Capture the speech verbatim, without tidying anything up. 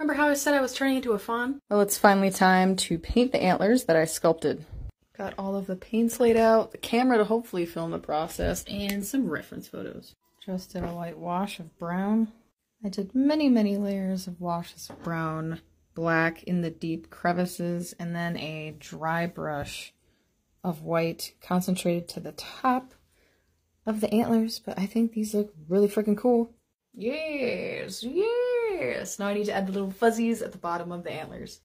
Remember how I said I was turning into a fawn? Well, it's finally time to paint the antlers that I sculpted. Got all of the paints laid out, the camera to hopefully film the process, and some reference photos. Just did a light wash of brown. I did many, many layers of washes of brown, black in the deep crevices, and then a dry brush of white concentrated to the top of the antlers. But I think these look really freaking cool. Yes, yes! Now I need to add the little fuzzies at the bottom of the antlers.